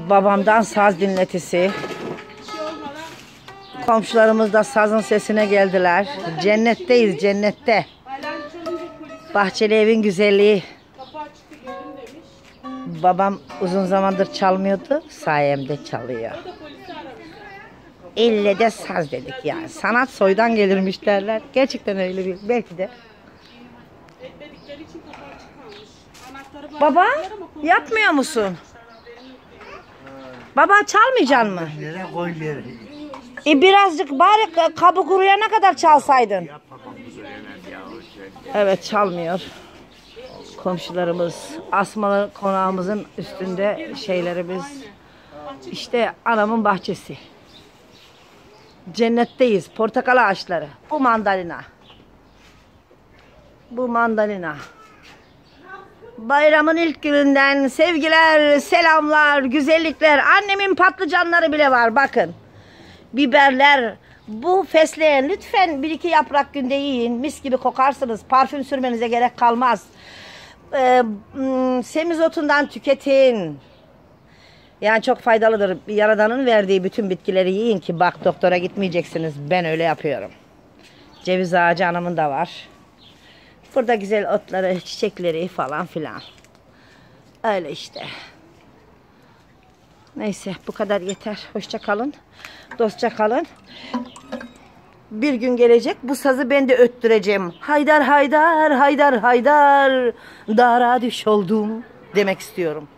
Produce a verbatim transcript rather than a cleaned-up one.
Babamdan saz dinletisi. Komşularımız da sazın sesine geldiler. Cennetteyiz, cennette. Bahçeli evin güzelliği. Babam uzun zamandır çalmıyordu. Sayemde çalıyor. Elle de saz dedik yani. Sanat soydan gelirmiş derler. Gerçekten öyle bir. Belki de. Baba yapmıyor musun? Baba çalmayacaksın mı? E birazcık bari kabı kuruyana kadar çalsaydın. Evet, çalmıyor. Komşularımız, asmalı konağımızın üstünde şeylerimiz. İşte anamın bahçesi. Cennetteyiz. Portakal ağaçları. Bu mandalina. Bu mandalina. Bayramın ilk gününden sevgiler, selamlar, güzellikler. Annemin patlıcanları bile var bakın. Biberler. Bu fesleğen lütfen bir iki yaprak günde yiyin. Mis gibi kokarsınız. Parfüm sürmenize gerek kalmaz. Ee, semizotundan tüketin. Yani çok faydalıdır. Yaradan'ın verdiği bütün bitkileri yiyin ki bak doktora gitmeyeceksiniz. Ben öyle yapıyorum. Ceviz ağacı anamın da var. Burada güzel otları, çiçekleri falan filan. Öyle işte. Neyse bu kadar yeter. Hoşça kalın. Dostça kalın. Bir gün gelecek bu sazı ben de öttüreceğim. Haydar haydar haydar haydar dara düş oldum demek istiyorum.